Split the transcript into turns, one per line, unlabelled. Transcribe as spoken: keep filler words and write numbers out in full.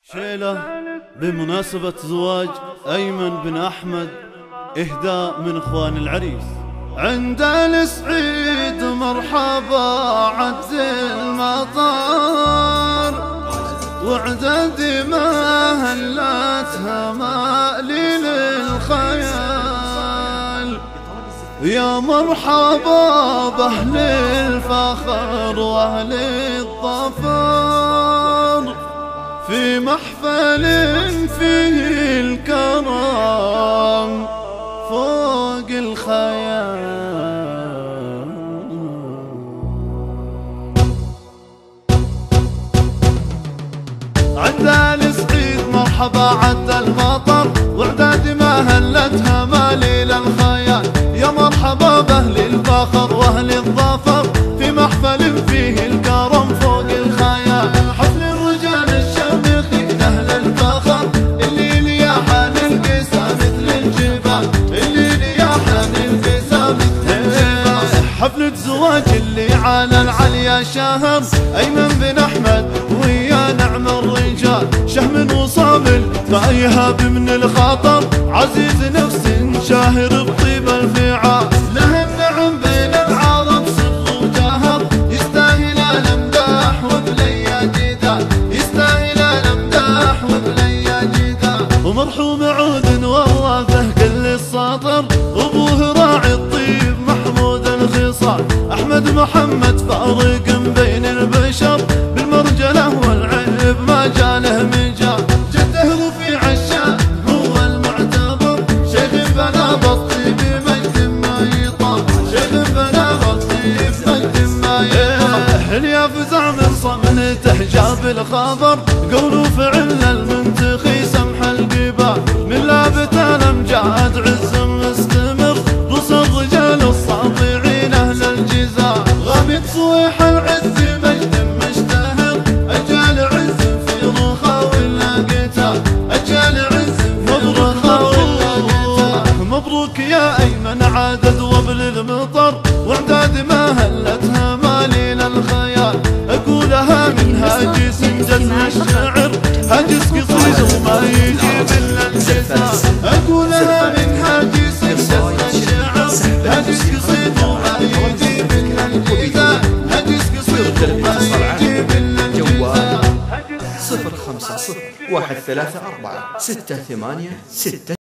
شيلة بمناسبة زواج أيمن بن أحمد، إهداء من إخوان العريس. عند السعيد مرحبا عد المطار، وعدد ما هلتها مالي للخيال. يا مرحبا بأهل الفخر وأهل الظفر، في محفل فيه الكرم فوق الخيال. عند السعيد مرحبا عد المطر، وعداد ما هلتها مالي للخيال. يا مرحبا بأهل الفخر وأهل الظفر، في محفل فيه الكرم فوق الخيال. حفل الرجال الشامخين أهل الفخر، اللي لياحة القسا مثل الجبال، اللي لياحة القسا مثل الجبال. حفلة زواج اللي على العليا شهر، أيمن بن أحمد ويا نعم الرجال. شهم وصامل فايهاب من الخطر، عزيز نفس شاهر بطيب الفعال. له النعم بين العرب سر وجهر، يستاهل الامداح وبليا جدال، يستاهل الامداح وبليا جدال. ومرحوم عود وراثه كل السطر، ابوه راعي الطيب محمود الخصال. احمد محمد فارق بين البشر، بالمرجله والعيب ما جاله مجال. جده رفيع الشان هو المعتبر، شيخ بنا بالطيب مجد ما يطال، شيخ بنا بالطيب مجد ما يطال. يا فزع من صمنته جاب الخبر، قول وفعل المنتخي سمح القبال. من لابت الامجاد عز مستمر، رؤوس الرجال الساطعين اهل الجزاء. غامد صويح العز مجد مشتهر، اجال عز في رخا ولا قتال، اجال عز في رخا ولا قتال. مبروك يا ايمن عادد وابل المطر، واعداد ما هلتها مالي للخيال. اقولها من هاجس جزم الشعر، هاجس قصيد وما يجيب الا الجزاء. اقولها من هاجس جزم الشعر، هاجس قصيد وما يجيب الا الجزاء، هاجس قصيد وما يجيب الا الجزاء.
صفر خمسة صفر واحد ثلاثة أربعة ستة ثمانية ستة